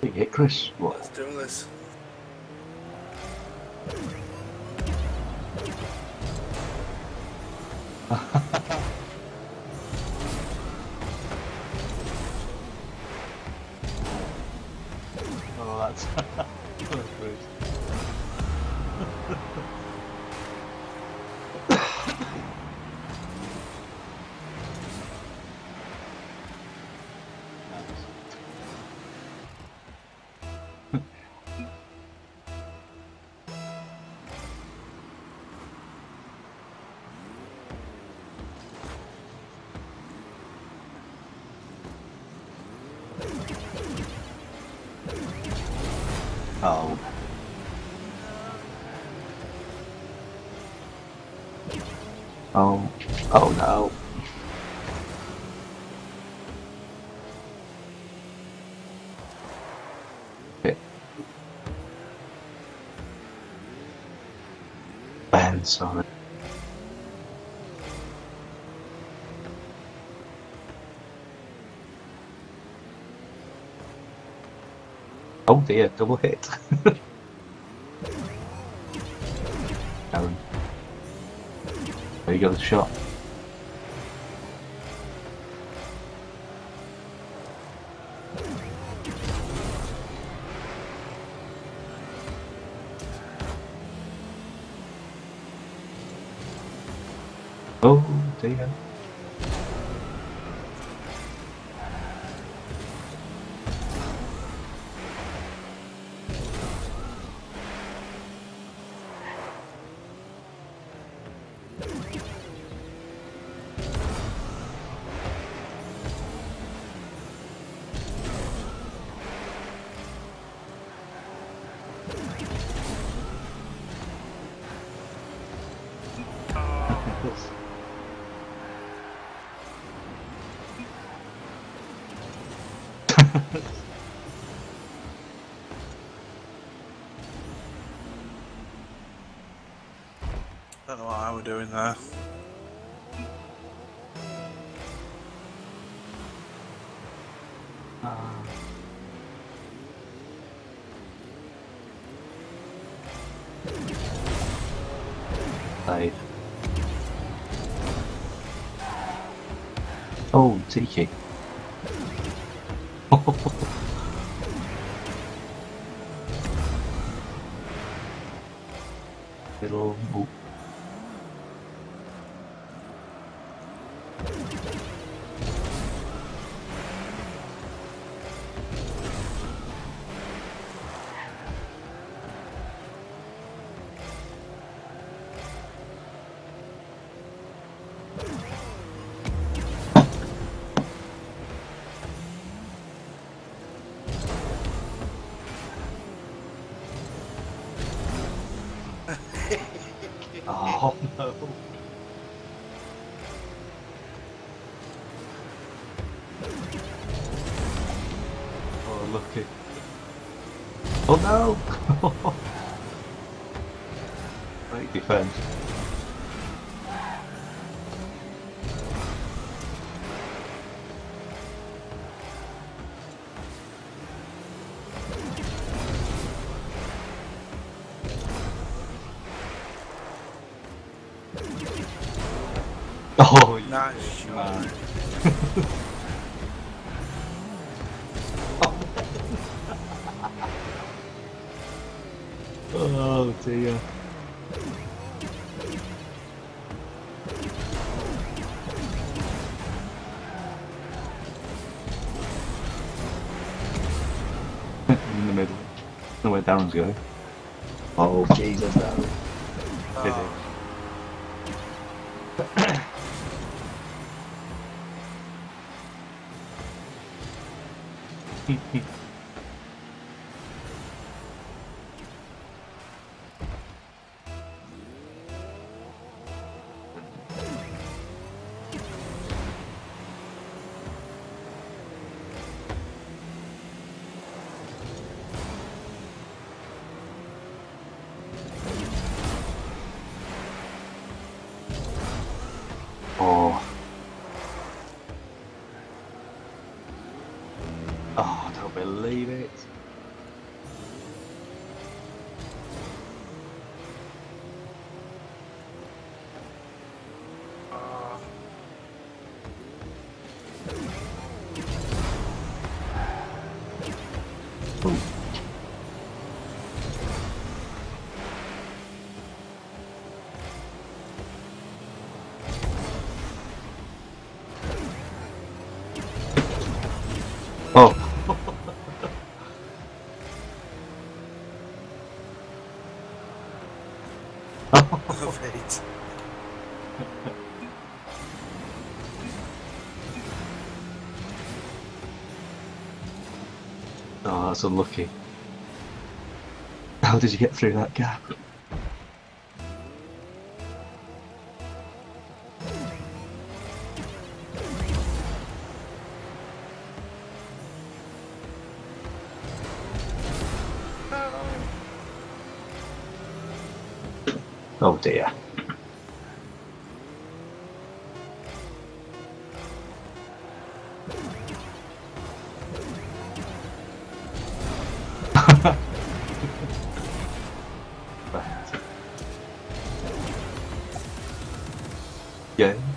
Big hit, Chris. What? Let's do this. Oh, that's great. Oh. Oh. Oh no. Bit. Ben, sorry. Oh dear, double hit. Aaron. There you go, the shot. Oh dear. Don't know what I were doing there. Save. Oh, Tiki. Little. Oh. Oh no. Oh, lucky. Oh no! Great defense. Oh, Nice man. shot. Oh dear. In the middle. I don't know where Darren's going. Oh Jesus, Darren. Oh, Oh. Oh, I don't believe it. Ooh. Oh. Wait. Oh, that's unlucky. How did you get through that gap? Oh dear. Yeah.